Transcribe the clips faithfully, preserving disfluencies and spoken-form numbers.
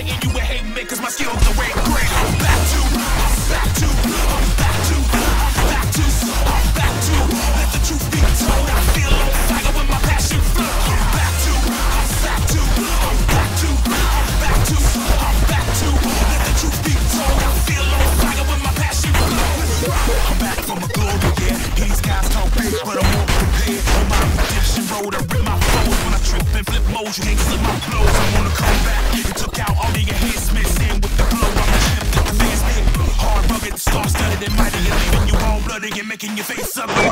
hating, you would hate me, cause my skills are way great. I'm back to, I'm back to, I'm back to, I'm back to, I'm back to, let the truth be told, I feel on fire when my passion flow. I'm back to, I'm back to, I'm back to, I'm back to, I'm back to, let the truth be told, I feel on fire when my passion flow. I'm back from a glory, yeah, these guys talk big, but I'm more prepared. On my redemption road, I rip my foes when I trip and flip modes, you can't slip my blows. I wanna come back, you took out all of your heads, mixed in with the blow. I'm a champ that the fans hate, hard, rugged, star-studded and mighty, and leaving you all bloody and making your face ugly.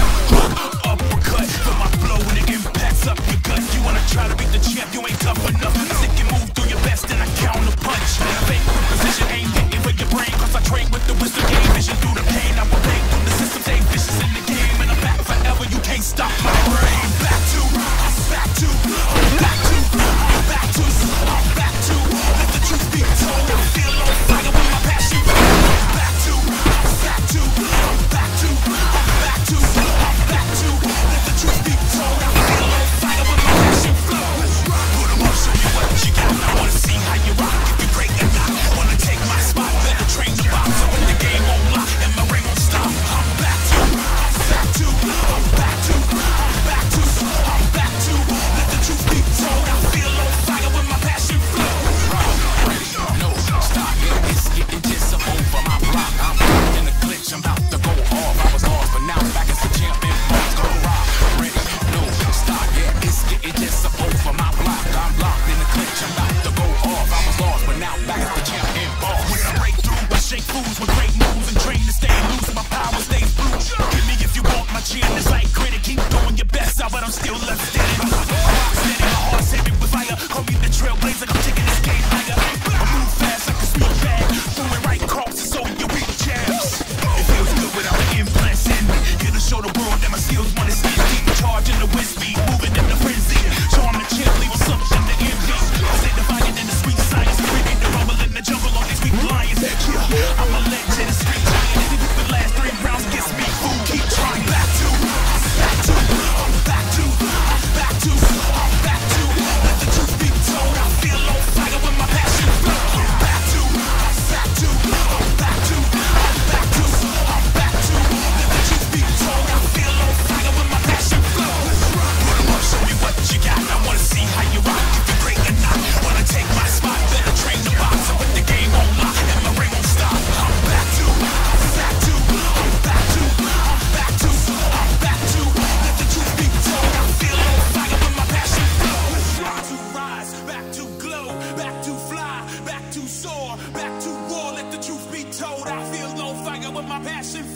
Jab, uppercut, for my flow when it impacts up your gut. You wanna try to beat the champ, you ain't tough enough. Stick and move through your best and I counter punch. Fake with precision, ain't hitting for your brain, cause I train with the wisdom, gain vision through the pain. I will play through the system, stay vicious in the game, and I'm back forever, you can't stop my brain. Back to, I'm back to, I'm back to, I'm back to, I'm back to, let the truth be told, I feel on fire with my passion. Back to, I'm back to, I'm back to, I'm back to, I'm back to, let the truth be told, I feel on fire with my passion flow. Put 'em up, show you what you got, I wanna see how you rock, if you break or not, wanna take my spot, better train the box, so when the game on lock, and my ring won't stop. I'm back to, I'm back to, I'm back to, I'm back to, I'm back to, let the truth be told, I feel on fire with my passion flow. Ready, no, stop, yeah, it's getting just up over my block. I'm in the glitch, I'm about to go off. I was lost, but now I'm back as the champion. Go rock, ready, no, stop, yeah, it's getting just up over my block. I'm locked in the glitch, I'm about to go off. I was lost, but now I'm back as the champion. When I break through, I shake fools with great moves and train to stay loose. My power stays blue. Give me if you want my chin, it's like granite. Keep doing your best out, but I'm still left standing. I'm steady, my heart's heavy with fire. Call me the trailblazer, I'm taking this game higher. I move fast like a speed bag, throwing right crosses so you weak jabs. It feels good without the implants in me. Here to show the world that my skills wanna see. Keep charge in the wind speed, moving in the frenzy. Show 'em the champ, leave 'em something to envy. I say defiant in the sweet science, creating the rumble in the jungle on these weak lions. Yeah, I'm a legend, a street giant. If the last three rounds gets me food, keep trying. Back to, I'm back to, I'm back to, I'm back to, I'm back to, let the truth be told, I feel on fire with my passion flow. I'm back to, I'm back to, I'm back to, I'm back to, I'm back to, let the truth be told, I feel on fire with my passion flow. Put 'em up, show me what you got, I wanna see how you rock, if you're great or not, wanna take my spot, better train the box, and put the game on lock, and my ring won't stop. I'm back to, I'm back to, I'm back to, I'm back to, I'm back to, let the truth be told, I feel on fire with my passion flow. Back to rise, back to glow, back to fly, back to soar, back to war, let the truth be told, I feel on fire with my passion